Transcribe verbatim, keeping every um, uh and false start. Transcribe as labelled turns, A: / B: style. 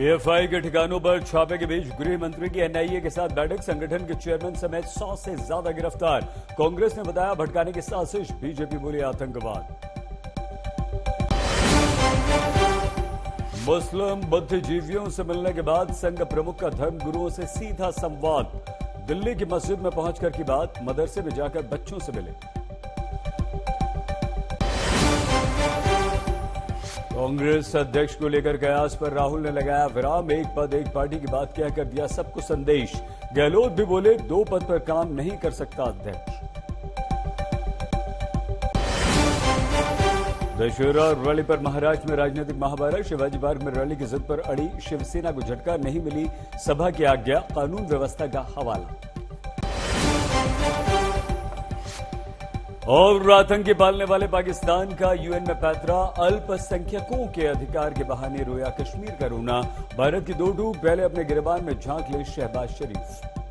A: PFI के ठिकानों पर छापे के बीच गृह मंत्री की एनआईए के साथ बैठक। संगठन के चेयरमैन समेत सौ से ज्यादा गिरफ्तार। कांग्रेस ने बताया भटकाने की साजिश, बीजेपी बोली आतंकवाद। मुस्लिम बुद्धिजीवियों से मिलने के बाद संघ प्रमुख का धर्म गुरुओं से सीधा संवाद। दिल्ली की मस्जिद में पहुंचकर की बात, मदरसे में जाकर बच्चों से मिले। कांग्रेस अध्यक्ष को लेकर कयास पर राहुल ने लगाया विराम। एक पद एक पार्टी की बात कहकर दिया सबको संदेश। गहलोत भी बोले दो पद पर काम नहीं कर सकता अध्यक्ष। दशहरा और रैली पर महाराष्ट्र में राजनीतिक महाभारत। शिवाजी पार्क में रैली की जिद पर अड़ी शिवसेना को झटका, नहीं मिली सभा की आज्ञा। कानून व्यवस्था का हवाला। और आतंकी पालने वाले पाकिस्तान का यूएन में पैतरा। अल्पसंख्यकों के अधिकार के बहाने रोया कश्मीर का रोना। भारत की दो डूब, पहले अपने गिरबान में झांक ले शहबाज शरीफ।